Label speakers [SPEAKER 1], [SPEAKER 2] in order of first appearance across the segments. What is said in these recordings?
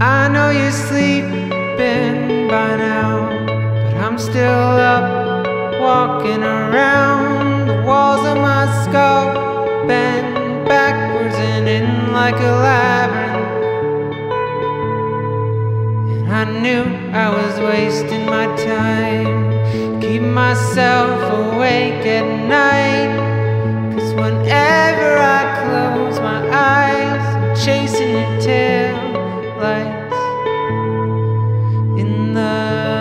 [SPEAKER 1] I know you're sleeping by now, but I'm still up, walking around. The walls of my skull bend backwards and in like a labyrinth. And I knew I was wasting my time, keep myself awake at night. 'Cause whenever I close my eyes, I'm chasing your tail lights in the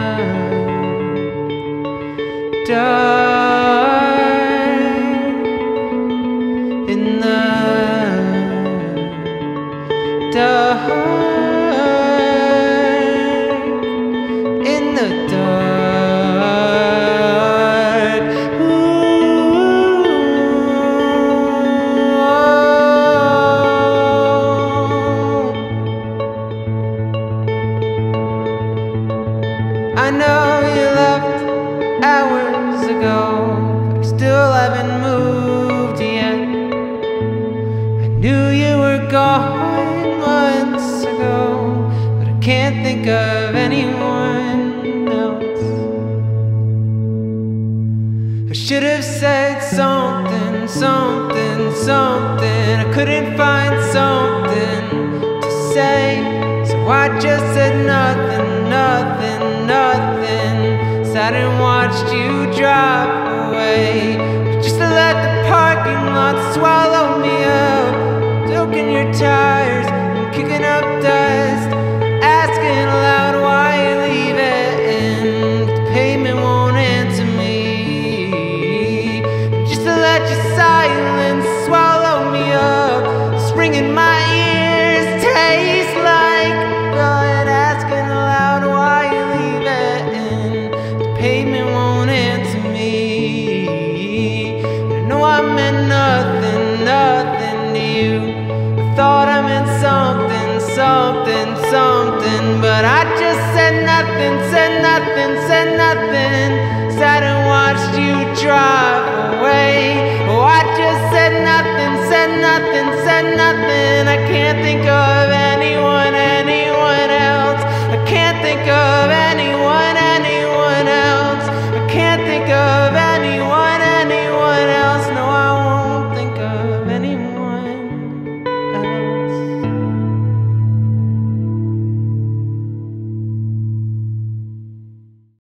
[SPEAKER 1] dark, in the dark, in the dark. Ooh. I know you left hours ago, but I still haven't moved yet. I knew you were gone months ago, but I can't think of anyone else. I should have said something, something, something. I couldn't find something to say, so I just said nothing, nothing, nothing. Sat and watched you drive away, just to let the parking lot swallow me up. Soaking your tires and kicking up dust, asking aloud why you leave it, and the pavement won't answer me. Just to let your silence swallow me up, spring in my ears taste like blood, asking aloud why you leave it, and the pavement won't answer me. And I know I meant nothing, nothing to you. I thought I meant something, something, something, but I just said nothing, said nothing.